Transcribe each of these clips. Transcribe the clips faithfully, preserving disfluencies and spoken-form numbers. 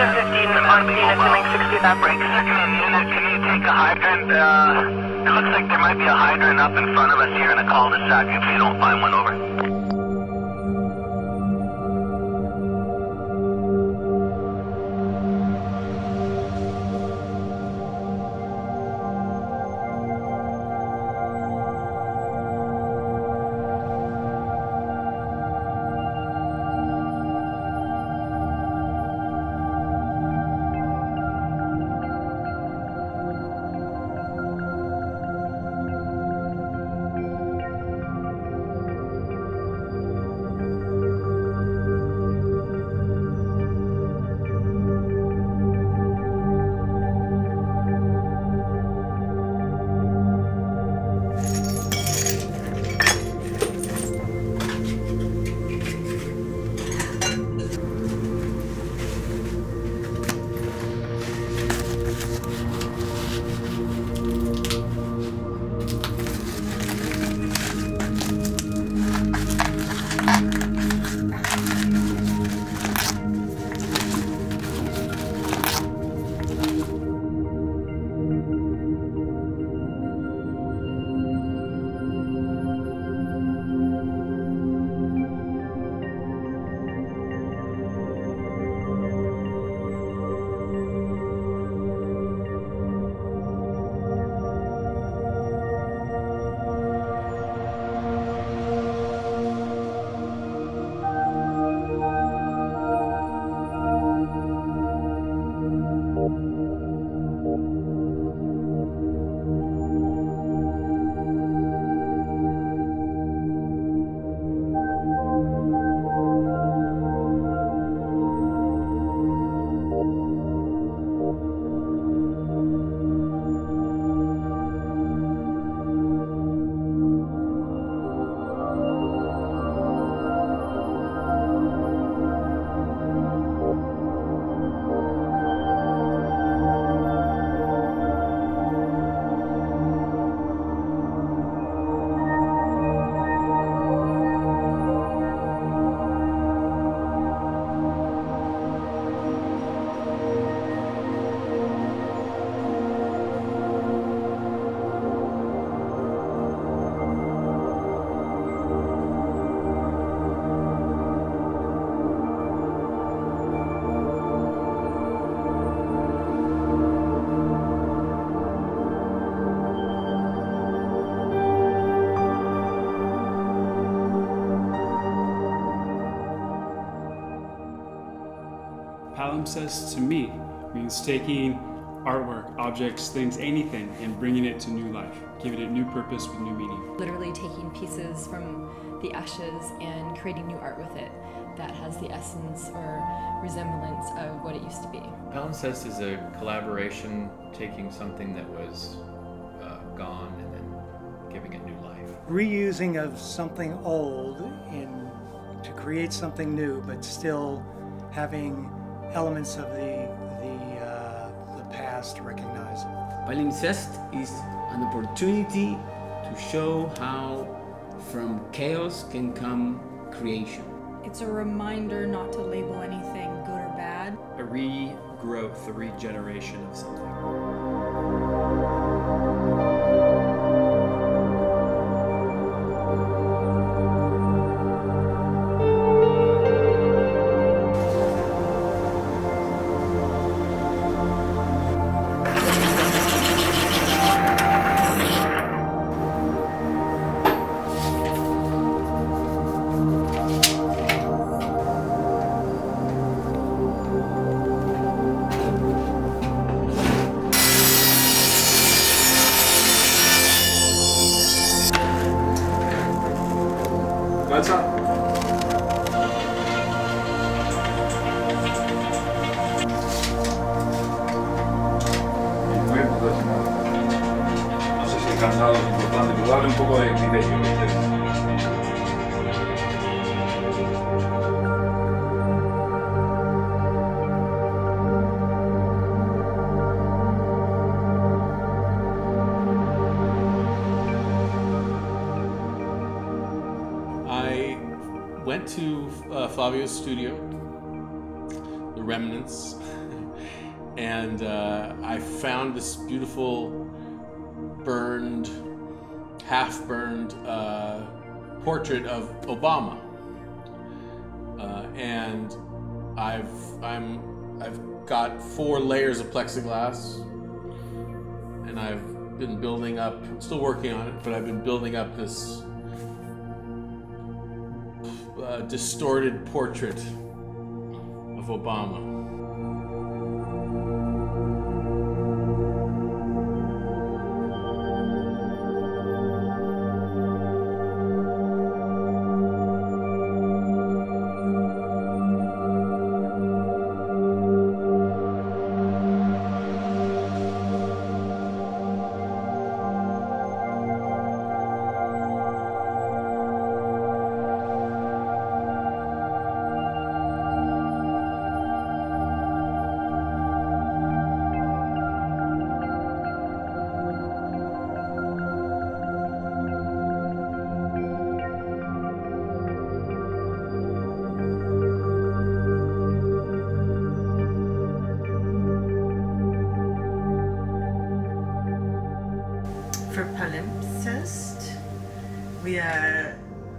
fifteen on Phoenix and Link sixty without brakes. Second unit, can you take a hydrant? Uh, it looks like there might be a hydrant up in front of us here in a cul-de-sac if you don't find one, over. Palimpsest to me means taking artwork, objects, things, anything, and bringing it to new life, giving it new purpose with new meaning. Literally taking pieces from the ashes and creating new art with it that has the essence or resemblance of what it used to be. Palimpsest is a collaboration, taking something that was uh, gone and then giving it new life. Reusing of something old in to create something new, but still having elements of the the, uh, the past recognizable. Palimpsest is an opportunity to show how from chaos can come creation. It's a reminder not to label anything good or bad. A regrowth, a regeneration of something. What's up? No sé si el cansado es importante, pero darle un poco de criterio, ¿viste? I went to uh, Flavio's studio, The Remnants, and uh, I found this beautiful burned, half-burned uh, portrait of Obama, uh, and I've I'm I've got four layers of plexiglass, and I've been building up. I'm still working on it, but I've been building up this uh, distorted portrait of Obama. For palimpsest, we are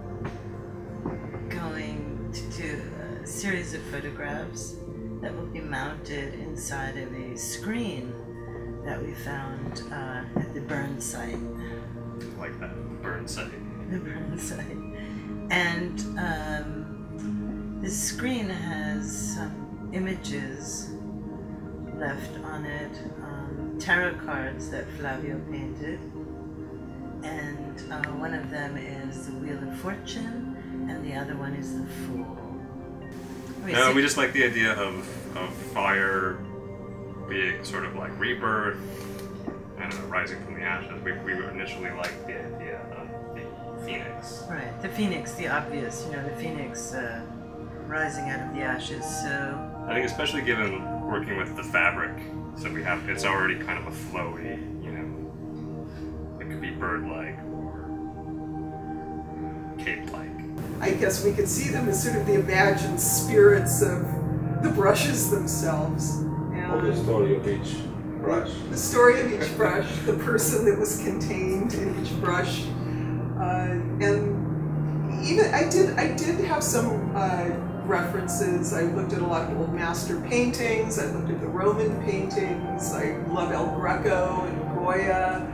going to do a series of photographs that will be mounted inside of a screen that we found uh, at the burn site. Like that burn site. The burn site. And um, the screen has some images left on it, um, tarot cards that Flavio painted. And uh, one of them is the Wheel of Fortune, and the other one is the Fool. Wait, No, so we just like the idea of, of fire being sort of like rebirth, I don't know, rising from the ashes. We, we initially liked the idea of the phoenix. Right, the phoenix, the obvious, you know, the phoenix uh, rising out of the ashes, so... I think especially given working with the fabric, so we have, it's already kind of a flowy, you know, it could be bird-like or cape-like. I guess we could see them as sort of the imagined spirits of the brushes themselves. Or the story of each brush. The story of each brush, the person that was contained in each brush. Uh, and even, I did, I did have some uh, references. I looked at a lot of old master paintings, I looked at the Roman paintings, I love El Greco and Goya.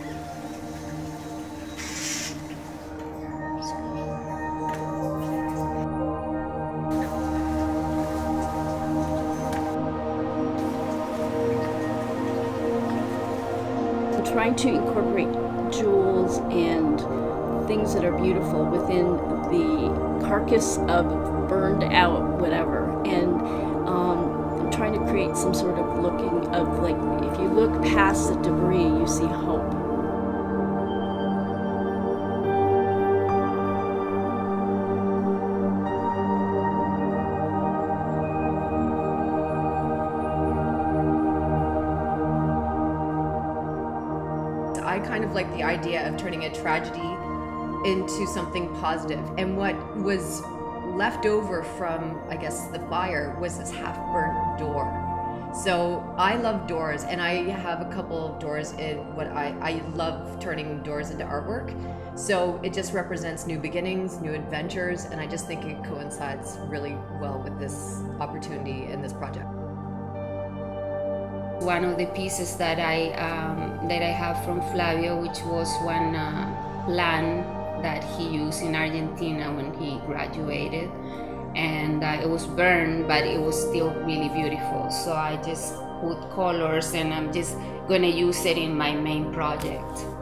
Trying to incorporate jewels and things that are beautiful within the carcass of burned out whatever, and um, I'm trying to create some sort of looking of, like, if you look past the debris you see hope. I kind of like the idea of turning a tragedy into something positive. And what was left over from, I guess, the fire was this half-burnt door. So I love doors, and I have a couple of doors in what I, I love turning doors into artwork. So it just represents new beginnings, new adventures, and I just think it coincides really well with this opportunity and this project. One of the pieces that I um, that I have from Flavio, which was one uh, plan that he used in Argentina when he graduated, and uh, it was burned, but it was still really beautiful. So I just put colors, and I'm just gonna use it in my main project.